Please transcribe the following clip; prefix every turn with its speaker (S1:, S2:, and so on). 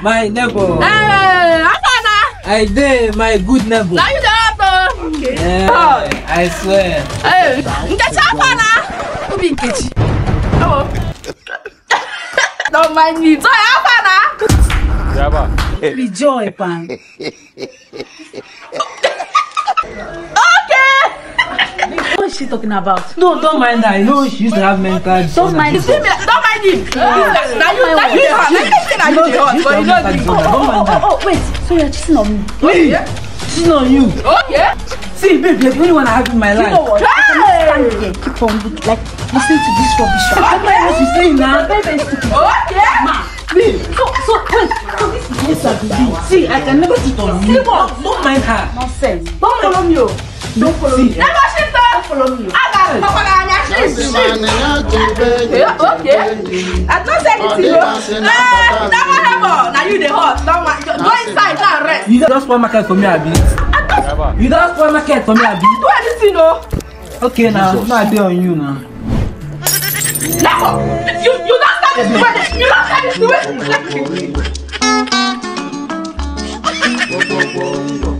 S1: My neighbor.
S2: Hey, Afana.
S1: I did my good neighbor.
S2: Now you don't. Okay.
S1: Yeah, I swear.
S2: Hey, Nkechi Afana. Who be Nkechi? Oh. Don't mind me. So Afana.
S3: Yaba.
S2: Rejoice, pan. What is she talking about?
S1: No, don't mind her. You know she used to have mental disorder.
S2: Don't mind him. Don't mind him. Now you wait. So you're cheating on me?
S1: Wait, cheating on you.
S2: Okay.
S1: See, babe, you're the only one I have in my life.
S2: You know what? Stand here. Keep on like listening to this rubbish.
S1: I don't know what she's saying now.
S2: Very stupid. Okay. Ma.
S1: Babe,
S2: So wait. So this is
S1: yes, I do. See, I can never cheat on you. Don't mind her.
S2: Nonsense. Don't follow me. Don't follow me. Never shit. Don't follow me. I got okay. I don't say anything. Now you the hot. Go inside and rest.
S1: You don't spoil market for me, Abi. You don't spoil market for me, Abi.
S2: Do anything, no.
S1: Okay, now I do on you now.
S2: No, you don't start this way. You don't start this way.